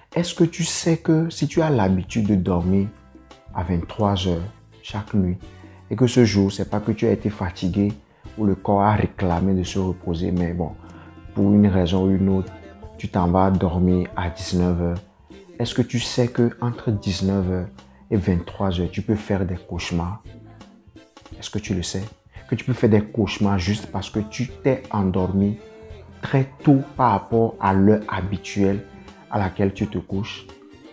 Est-ce que tu sais que si tu as l'habitude de dormir à 23 heures chaque nuit et que ce jour, c'est pas que tu as été fatigué ou le corps a réclamé de se reposer, mais bon, pour une raison ou une autre, tu t'en vas dormir à 19 heures. Est-ce que tu sais que entre 19 heures et 23 heures, tu peux faire des cauchemars? Est-ce que tu le sais? Que tu peux faire des cauchemars juste parce que tu t'es endormi très tôt par rapport à l'heure habituelle à laquelle tu te couches.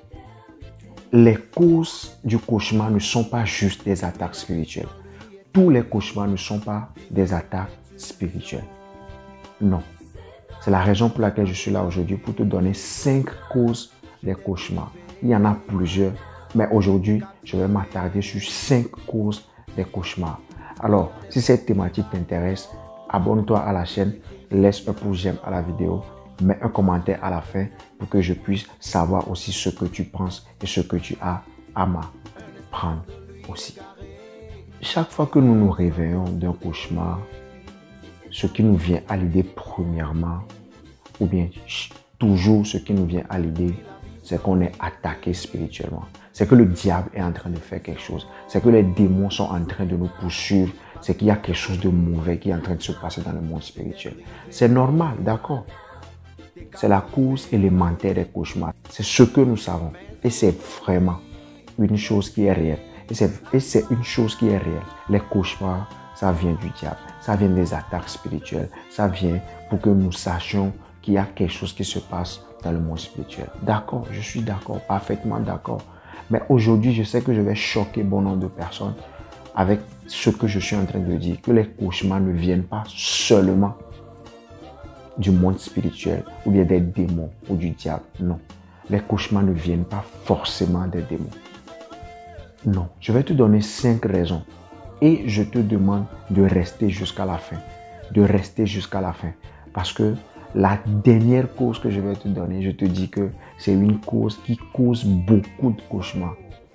Les causes du cauchemar ne sont pas juste des attaques spirituelles. Tous les cauchemars ne sont pas des attaques spirituelles. Non. C'est la raison pour laquelle je suis là aujourd'hui, pour te donner 5 causes des cauchemars. Il y en a plusieurs, mais aujourd'hui, je vais m'attarder sur 5 causes des cauchemars. Alors, si cette thématique t'intéresse, abonne-toi à la chaîne, laisse un pouce j'aime à la vidéo, mets un commentaire à la fin pour que je puisse savoir aussi ce que tu penses et ce que tu as à m'apprendre aussi. Chaque fois que nous nous réveillons d'un cauchemar, ce qui nous vient à l'idée premièrement, ou bien toujours ce qui nous vient à l'idée, c'est qu'on est attaqué spirituellement. C'est que le diable est en train de faire quelque chose. C'est que les démons sont en train de nous poursuivre. C'est qu'il y a quelque chose de mauvais qui est en train de se passer dans le monde spirituel. C'est normal, d'accord? C'est la cause élémentaire des cauchemars. C'est ce que nous savons. Et c'est vraiment une chose qui est réelle. Et c'est une chose qui est réelle. Les cauchemars, ça vient du diable. Ça vient des attaques spirituelles. Ça vient pour que nous sachions qu'il y a quelque chose qui se passe dans le monde spirituel. D'accord, je suis d'accord, parfaitement d'accord. Mais aujourd'hui, je sais que je vais choquer bon nombre de personnes avec ce que je suis en train de dire, que les cauchemars ne viennent pas seulement du monde spirituel ou bien des démons ou du diable. Non, les cauchemars ne viennent pas forcément des démons. Non, je vais te donner 5 raisons et je te demande de rester jusqu'à la fin. De rester jusqu'à la fin. Parce que la dernière cause que je vais te donner, je te dis que c'est une cause qui cause beaucoup de cauchemars.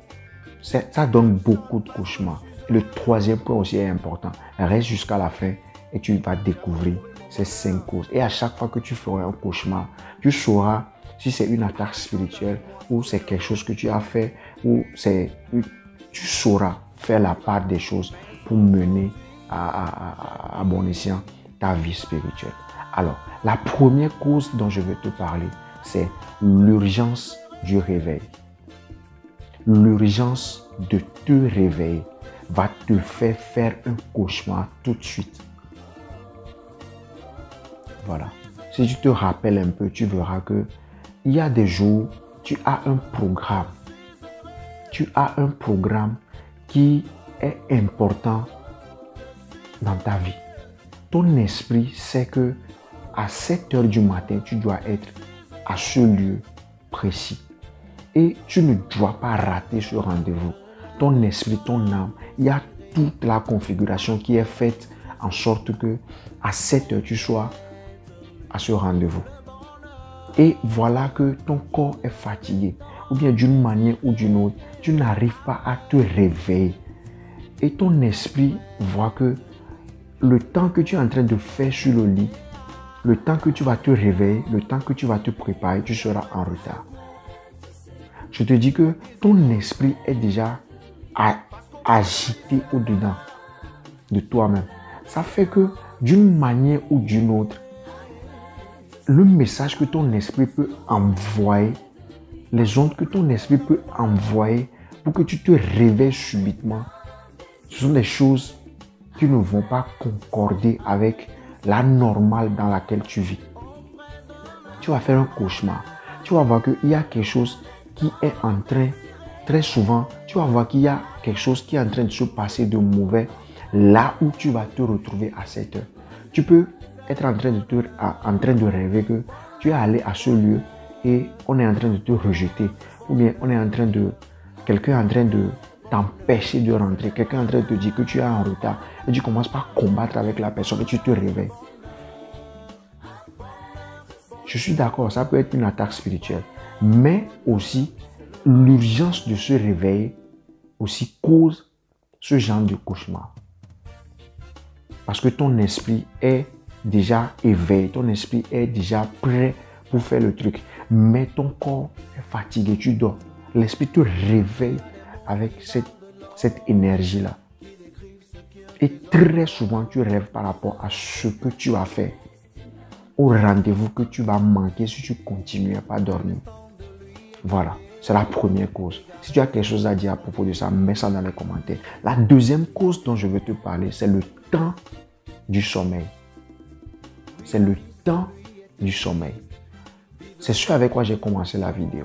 Ça donne beaucoup de cauchemars. Le troisième point aussi est important. Reste jusqu'à la fin et tu vas découvrir ces 5 causes. Et à chaque fois que tu feras un cauchemar, tu sauras si c'est une attaque spirituelle ou c'est quelque chose que tu as fait ou tu sauras faire la part des choses pour mener à bon escient ta vie spirituelle. Alors, la première cause dont je vais te parler, c'est l'urgence du réveil. L'urgence de te réveiller va te faire un cauchemar tout de suite. Voilà. Si tu te rappelles un peu, tu verras que il y a des jours, tu as un programme. Tu as un programme qui est important dans ta vie. Ton esprit sait que à 7 heures du matin, tu dois être à ce lieu précis. Et tu ne dois pas rater ce rendez-vous. Ton esprit, ton âme, il y a toute la configuration qui est faite en sorte que à 7 heures, tu sois à ce rendez-vous. Et voilà que ton corps est fatigué. Ou bien d'une manière ou d'une autre, tu n'arrives pas à te réveiller. Et ton esprit voit que le temps que tu es en train de faire sur le lit, le temps que tu vas te réveiller, le temps que tu vas te préparer, tu seras en retard. Je te dis que ton esprit est déjà agité au-dedans de toi-même. Ça fait que d'une manière ou d'une autre, le message que ton esprit peut envoyer, les ondes que ton esprit peut envoyer pour que tu te réveilles subitement, ce sont des choses qui ne vont pas concorder avec la normale dans laquelle tu vis. Tu vas faire un cauchemar. Tu vas voir qu'il y a quelque chose qui est en train, très souvent, tu vas voir qu'il y a quelque chose qui est en train de se passer de mauvais là où tu vas te retrouver à 7 heures. Tu peux être en train de rêver que tu es allé à ce lieu et on est en train de te rejeter. Ou bien quelqu'un est en train de t'empêcher de rentrer. Quelqu'un est en train de te dire que tu es en retard. Et tu commences par combattre avec la personne et tu te réveilles. Je suis d'accord, ça peut être une attaque spirituelle. Mais aussi, l'urgence de se réveiller aussi cause ce genre de cauchemar. Parce que ton esprit est déjà éveillé, ton esprit est déjà prêt pour faire le truc. Mais ton corps est fatigué, tu dors. L'esprit te réveille avec cette énergie-là. Et très souvent, tu rêves par rapport à ce que tu as fait, au rendez-vous que tu vas manquer si tu continues à pas dormir. Voilà, c'est la première cause. Si tu as quelque chose à dire à propos de ça, mets ça dans les commentaires. La deuxième cause dont je veux te parler, c'est le temps du sommeil. C'est le temps du sommeil. C'est ce avec quoi j'ai commencé la vidéo.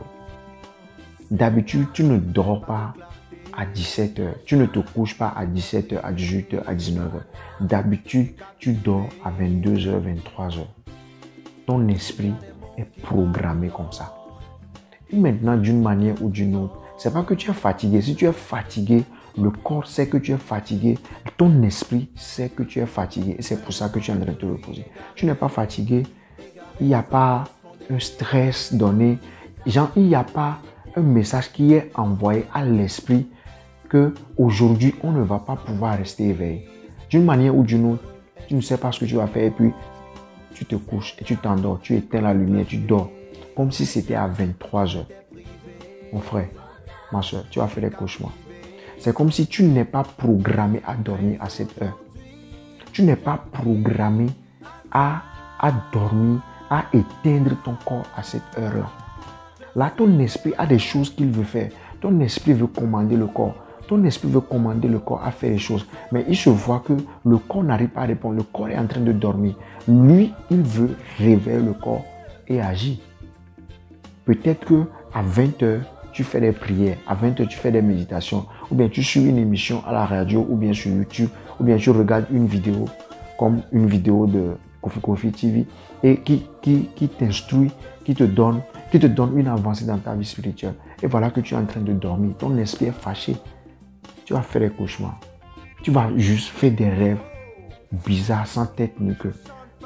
D'habitude, tu ne dors pas à 17h. Tu ne te couches pas à 17h, à 18h, à 19h. D'habitude, tu dors à 22h, 23h. Ton esprit est programmé comme ça. Et maintenant, d'une manière ou d'une autre, c'est pas que tu es fatigué. Si tu es fatigué, le corps sait que tu es fatigué. Ton esprit sait que tu es fatigué. Et c'est pour ça que tu es en train de te reposer. Tu n'es pas fatigué. Il n'y a pas un stress donné. Genre, il n'y a pas un message qui est envoyé à l'esprit que aujourd'hui on ne va pas pouvoir rester éveillé. D'une manière ou d'une autre, tu ne sais pas ce que tu vas faire et puis tu te couches et tu t'endors, tu éteins la lumière, tu dors comme si c'était à 23h. Mon frère, ma soeur, tu as fait des cauchemars. C'est comme si tu n'es pas programmé à dormir à cette heure. Tu n'es pas programmé à dormir, à éteindre ton corps à cette heure-là. Là, ton esprit a des choses qu'il veut faire. Ton esprit veut commander le corps. Ton esprit veut commander le corps à faire des choses. Mais il se voit que le corps n'arrive pas à répondre. Le corps est en train de dormir. Lui, il veut réveiller le corps et agir. Peut-être qu'à 20h, tu fais des prières. À 20h, tu fais des méditations. Ou bien tu suis une émission à la radio ou bien sur YouTube. Ou bien tu regardes une vidéo comme une vidéo de Kofi TV et qui t'instruit, qui te donne une avancée dans ta vie spirituelle. Et voilà que tu es en train de dormir. Ton esprit est fâché. Tu vas faire des cauchemars. Tu vas juste faire des rêves bizarres, sans tête ni queue.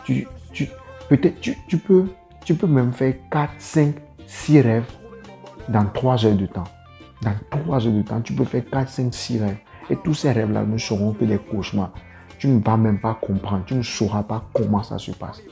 Peut-être tu peux même faire 4, 5, 6 rêves dans 3 heures de temps. Dans 3 heures de temps, tu peux faire 4, 5, 6 rêves. Et tous ces rêves-là ne seront que des cauchemars. Tu ne vas même pas comprendre. Tu ne sauras pas comment ça se passe.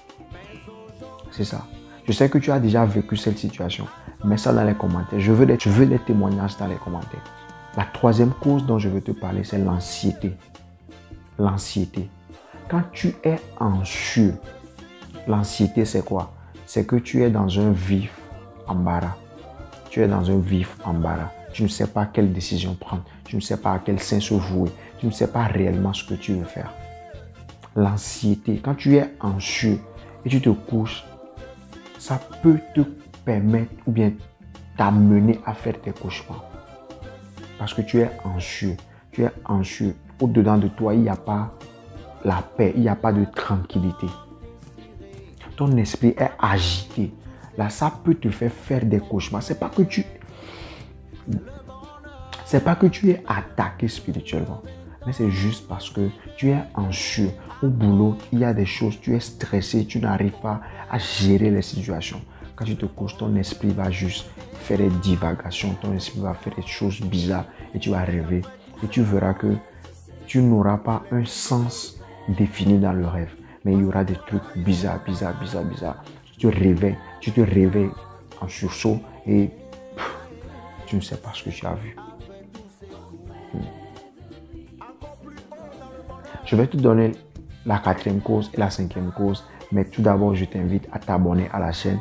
C'est ça. Je sais que tu as déjà vécu cette situation. Mets ça dans les commentaires. Je veux des témoignages dans les commentaires. La troisième cause dont je veux te parler, c'est l'anxiété. L'anxiété. Quand tu es anxieux, l'anxiété c'est quoi? C'est que tu es dans un vif embarras. Tu es dans un vif embarras. Tu ne sais pas quelle décision prendre. Tu ne sais pas à quel sein se vouer. Tu ne sais pas réellement ce que tu veux faire. L'anxiété, quand tu es anxieux et tu te couches, ça peut te permettre ou bien t'amener à faire tes cauchemars. Parce que tu es anxieux. Tu es anxieux. Au-dedans de toi, il n'y a pas la paix. Il n'y a pas de tranquillité. Ton esprit est agité. Là, ça peut te faire des cauchemars. C'est pas que tu es attaqué spirituellement. Mais c'est juste parce que tu es anxieux. Au boulot, il y a des choses, tu es stressé, tu n'arrives pas à gérer les situations. Quand tu te couches, ton esprit va juste faire des divagations, ton esprit va faire des choses bizarres et tu vas rêver. Et tu verras que tu n'auras pas un sens défini dans le rêve. Mais il y aura des trucs bizarres. Tu te réveilles en sursaut et tu ne sais pas ce que tu as vu. Je vais te donner la quatrième cause et la cinquième cause. Mais tout d'abord, je t'invite à t'abonner à la chaîne.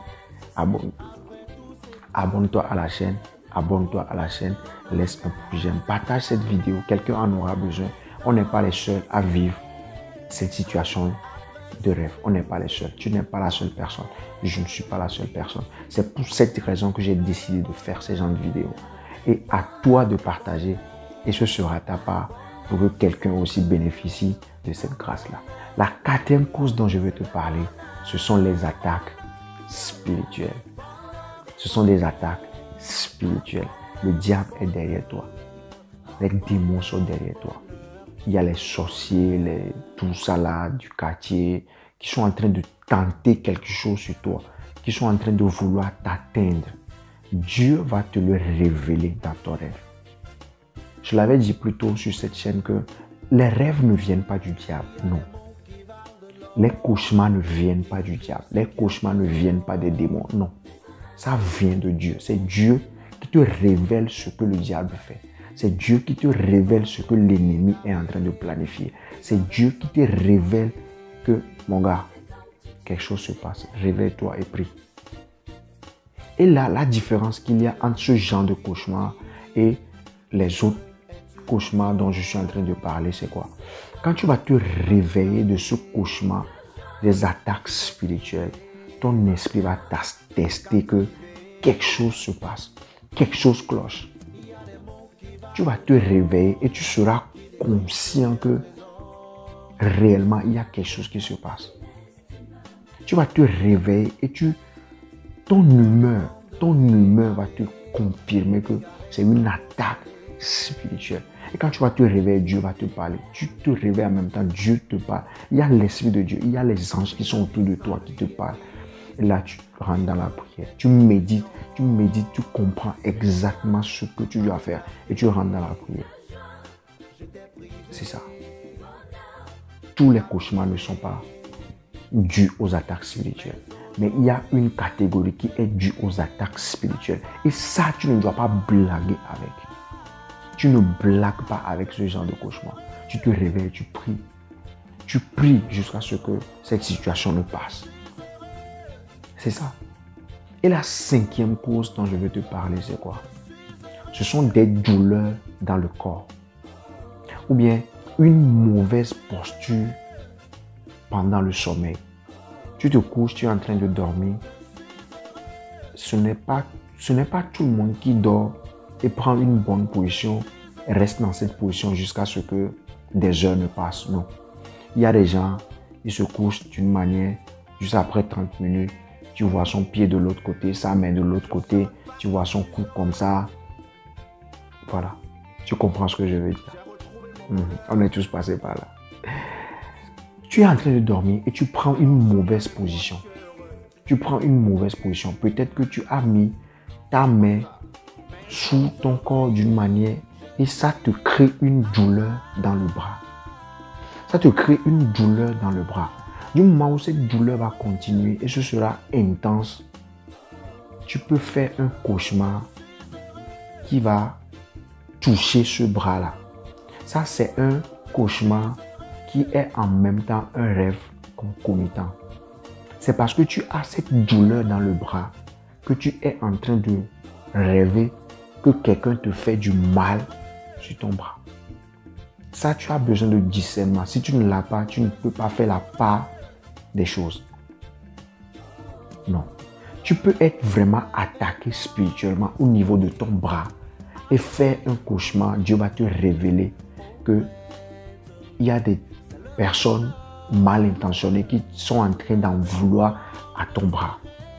Abonne-toi à la chaîne. Abonne-toi à la chaîne. Laisse un pouce j'aime. Partage cette vidéo. Quelqu'un en aura besoin. On n'est pas les seuls à vivre cette situation de rêve. On n'est pas les seuls. Tu n'es pas la seule personne. Je ne suis pas la seule personne. C'est pour cette raison que j'ai décidé de faire ce genre de vidéos. Et à toi de partager. Et ce sera ta part pour que quelqu'un aussi bénéficie de cette grâce-là. La quatrième cause dont je veux te parler, ce sont les attaques spirituelles. Ce sont des attaques spirituelles. Le diable est derrière toi. Les démons sont derrière toi. Il y a les sorciers, tout ça là du quartier qui sont en train de tenter quelque chose sur toi, qui sont en train de vouloir t'atteindre. Dieu va te le révéler dans ton rêve. Je l'avais dit plus tôt sur cette chaîne que les rêves ne viennent pas du diable, non. Les cauchemars ne viennent pas du diable. Les cauchemars ne viennent pas des démons. Non. Ça vient de Dieu. C'est Dieu qui te révèle ce que le diable fait. C'est Dieu qui te révèle ce que l'ennemi est en train de planifier. C'est Dieu qui te révèle que, mon gars, quelque chose se passe. Réveille-toi et prie. Et là, la différence qu'il y a entre ce genre de cauchemar et les autres cauchemars dont je suis en train de parler, c'est quoi? Quand tu vas te réveiller de ce cauchemar, des attaques spirituelles, ton esprit va tester que quelque chose se passe, quelque chose cloche. Tu vas te réveiller et tu seras conscient que réellement il y a quelque chose qui se passe. Tu vas te réveiller et ton humeur va te confirmer que c'est une attaque spirituelle. Et quand tu vas te réveiller, Dieu va te parler. Tu te réveilles en même temps, Dieu te parle. Il y a l'Esprit de Dieu, il y a les anges qui sont autour de toi qui te parlent. Et là, tu rentres dans la prière. Tu médites, tu comprends exactement ce que tu dois faire. Et tu rentres dans la prière. C'est ça. Tous les cauchemars ne sont pas dus aux attaques spirituelles. Mais il y a une catégorie qui est due aux attaques spirituelles. Et ça, tu ne dois pas blaguer avec. Tu ne blagues pas avec ce genre de cauchemar. Tu te réveilles, tu pries. Tu pries jusqu'à ce que cette situation ne passe. C'est ça. Et la cinquième cause dont je veux te parler, c'est quoi? Ce sont des douleurs dans le corps. Ou bien une mauvaise posture pendant le sommeil. Tu te couches, tu es en train de dormir. Ce n'est pas tout le monde qui dort et prend une bonne position et reste dans cette position jusqu'à ce que des heures ne passent. Non. Il y a des gens, ils se couchent d'une manière, juste après 30 minutes, tu vois son pied de l'autre côté, sa main de l'autre côté, tu vois son cou comme ça. Voilà. Tu comprends ce que je veux dire. On est tous passés par là. Tu es en train de dormir et tu prends une mauvaise position. Tu prends une mauvaise position. Peut-être que tu as mis ta main sous ton corps d'une manière et ça te crée une douleur dans le bras. Ça te crée une douleur dans le bras. Du moment où cette douleur va continuer et ce sera intense, tu peux faire un cauchemar qui va toucher ce bras-là. Ça, c'est un cauchemar qui est en même temps un rêve concomitant. C'est parce que tu as cette douleur dans le bras que tu es en train de rêver que quelqu'un te fait du mal sur ton bras. Ça, tu as besoin de discernement. Si tu ne l'as pas, tu ne peux pas faire la part des choses. Non. Tu peux être vraiment attaqué spirituellement au niveau de ton bras et faire un cauchemar. Dieu va te révéler qu'il y a des personnes mal intentionnées qui sont en train d'en vouloir à ton bras.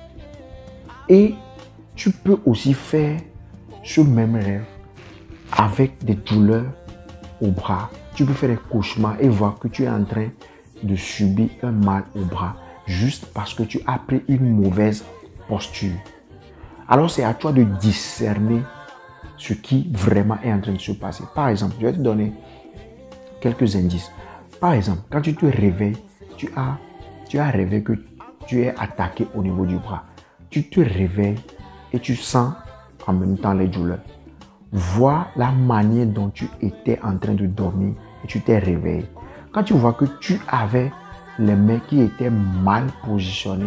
Et tu peux aussi faire ce même rêve avec des douleurs au bras. Tu peux faire des cauchemars et voir que tu es en train de subir un mal au bras juste parce que tu as pris une mauvaise posture. Alors c'est à toi de discerner ce qui vraiment est en train de se passer. Par exemple, je vais te donner quelques indices. Par exemple, quand tu te réveilles, tu as rêvé que tu es attaqué au niveau du bras. Tu te réveilles et tu sens en même temps les douleurs. Vois la manière dont tu étais en train de dormir et tu t'es réveillé. Quand tu vois que tu avais les mains qui étaient mal positionnées,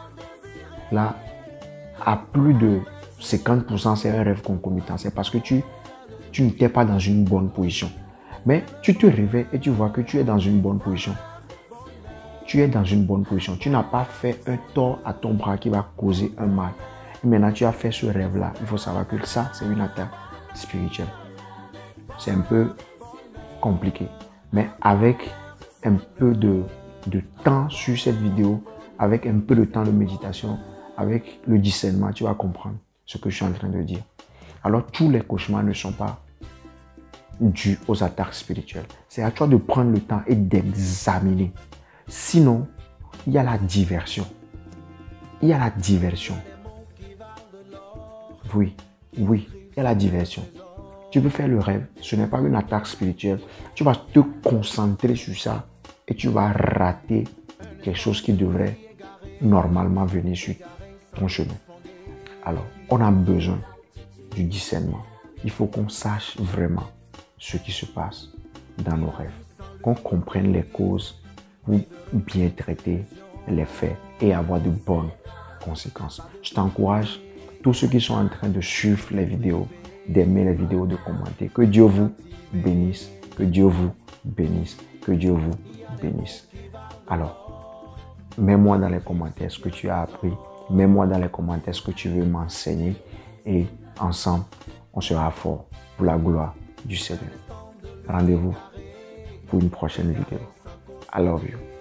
là, à plus de 50%, c'est un rêve concomitant. C'est parce que tu n'étais pas dans une bonne position. Mais tu te réveilles et tu vois que tu es dans une bonne position. Tu es dans une bonne position. Tu n'as pas fait un tort à ton bras qui va causer un mal. Et maintenant, tu as fait ce rêve-là. Il faut savoir que ça, c'est une attaque spirituelle. C'est un peu compliqué. Mais avec un peu de temps sur cette vidéo, avec un peu de temps de méditation, avec le discernement, tu vas comprendre ce que je suis en train de dire. Alors, tous les cauchemars ne sont pas dus aux attaques spirituelles. C'est à toi de prendre le temps et d'examiner. Sinon, il y a la diversion. Il y a la diversion. Oui, il y a la diversion. Tu peux faire le rêve, ce n'est pas une attaque spirituelle. Tu vas te concentrer sur ça et tu vas rater quelque chose qui devrait normalement venir sur ton chemin. Alors, on a besoin du discernement. Il faut qu'on sache vraiment ce qui se passe dans nos rêves, qu'on comprenne les causes pour bien traiter les faits et avoir de bonnes conséquences. Je t'encourage, tous ceux qui sont en train de suivre les vidéos, d'aimer les vidéos, de commenter. Que Dieu vous bénisse, que Dieu vous bénisse, que Dieu vous bénisse. Alors, mets-moi dans les commentaires ce que tu as appris, mets-moi dans les commentaires ce que tu veux m'enseigner et ensemble, on sera fort pour la gloire du Seigneur. Rendez-vous pour une prochaine vidéo. I love you.